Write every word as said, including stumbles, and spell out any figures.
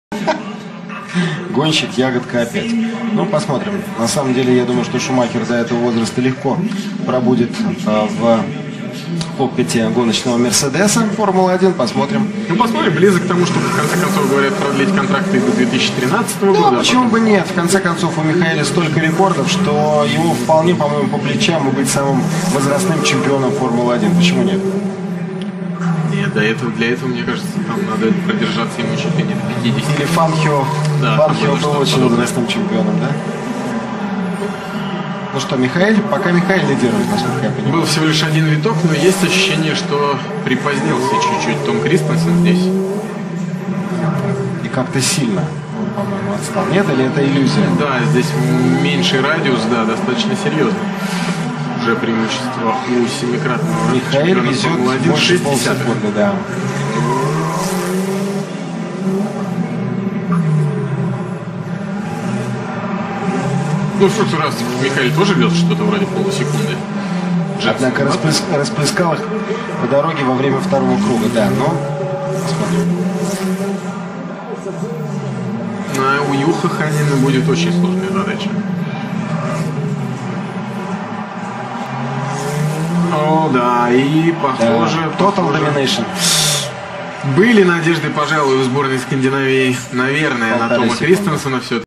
Гонщик, ягодка опять. Ну, посмотрим. На самом деле, я думаю, что Шумахер до этого возраста легко пробудет э, в кокпите гоночного Мерседеса Формулы один. Посмотрим. Ну, посмотрим. Близок к тому, что в конце концов говорят продлить контракты до две тысячи тринадцатого да, года. Почему потом... бы нет? В конце концов, у Михаэля столько рекордов, что ему вполне, по-моему, по плечам и быть самым возрастным чемпионом Формулы один. Почему нет? Нет, до этого, для этого, мне кажется, там надо продержаться ему чуть ли не до пятидесяти. Или Фанхио. Да, Фанхио был очень подобное. возрастным чемпионом, да? Ну что, Михаэль? Пока Михаэль лидирует, насколько я понимаю. Был всего лишь один виток, но есть ощущение, что припозднился чуть-чуть Том Кристенсен здесь. И как-то сильно, по-моему, отстал. Нет, или это иллюзия? Да, здесь меньший радиус, да, достаточно серьезно. Уже преимущество у семикратного Михаэль везет больше полсекунды, да. Ну, в прошлый раз Михаэль тоже вез что-то вроде полусекунды. Однако расплеск, расплескал их по дороге во время второго круга, да, но посмотрим. А у Юха Ханина будет очень сложная задача. О, да, и похоже... Да. Total Domination. Были надежды, пожалуй, у сборной Скандинавии, наверное, Полторы на Тома Кристенсена все-таки.